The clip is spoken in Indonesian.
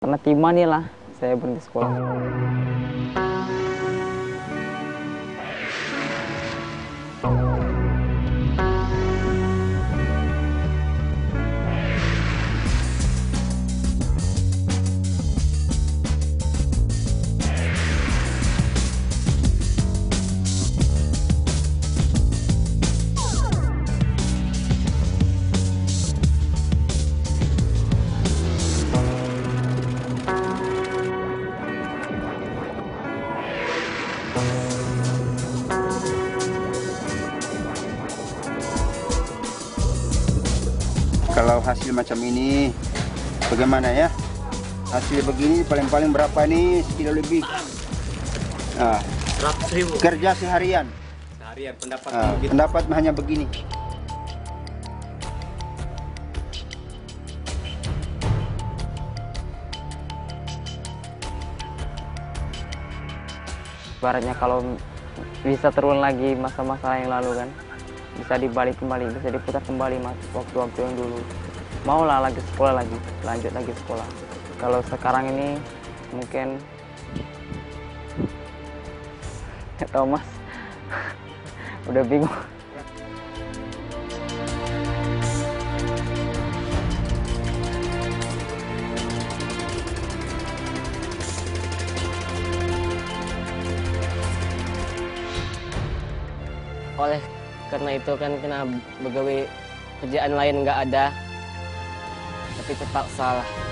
Karena timah lah saya berhenti sekolah. Kalau hasil macam ini, bagaimana ya? Hasil begini paling-paling berapa nih? Sekilo lebih. Nah, 100.000 kerja seharian. seharian pendapat Pendapat hanya begini. Ibaratnya kalau bisa terulang lagi masa-masa yang lalu kan, bisa dibalik kembali, bisa diputar kembali waktu-waktu yang dulu. Maulah lagi sekolah lagi, lanjut lagi sekolah. Kalau sekarang ini mungkin nggak tahu mas, udah bingung. Oleh karena itu kan kena begawe kerjaan lain nggak ada, tapi terpaksa lah.